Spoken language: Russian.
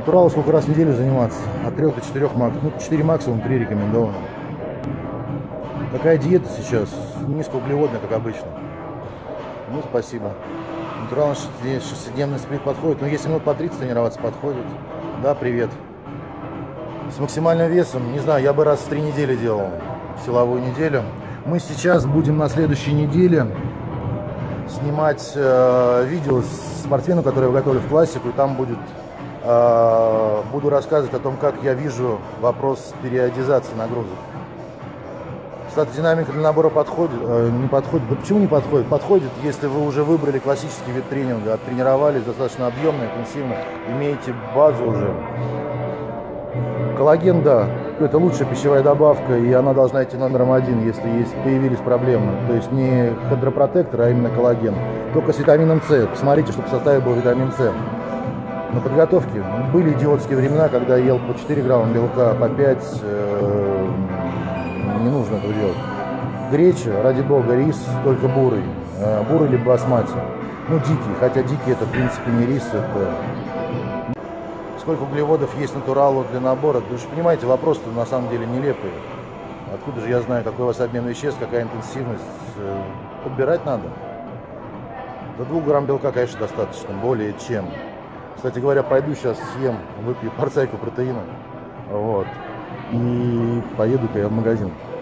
Натуралу сколько раз в неделю заниматься? От 3 до 4 максимум. Ну, 4 максимум, 3 рекомендовано. Такая диета сейчас, низкоуглеводная, как обычно. Ну, спасибо. Натурал на 6-дневный сплит подходит. Но если минут по 30 тренироваться, подходит. Да, привет. С максимальным весом, не знаю, я бы раз в 3 недели делал силовую неделю. Мы сейчас будем на следующей неделе снимать видео с спортсменом, который я готовлю в классику, и там будет, буду рассказывать о том, как я вижу вопрос периодизации нагрузок. Статодинамика для набора подходит, не подходит. Да почему не подходит? Подходит, если вы уже выбрали классический вид тренинга, оттренировались достаточно объемно, интенсивно, имеете базу уже. Коллаген, да, это лучшая пищевая добавка, и она должна идти номером 1, если появились проблемы. То есть не хондропротектор, а именно коллаген. Только с витамином С. Посмотрите, чтобы в составе был витамин С. На подготовке были идиотские времена, когда ел по 4 грамма белка, по 5. Не нужно этого делать. Греча, ради бога, рис только бурый. Бурый либо басмати. Ну, дикий, хотя дикий это в принципе не рис, это... Сколько углеводов есть натуралу для набора? Вы же понимаете, вопрос-то на самом деле нелепый. Откуда же я знаю, какой у вас обмен веществ, какая интенсивность? Подбирать надо. До 2 грамм белка, конечно, достаточно, более чем. Кстати говоря, пойду сейчас съем, выпью порцайку протеина. Вот. И поеду-ка я в магазин.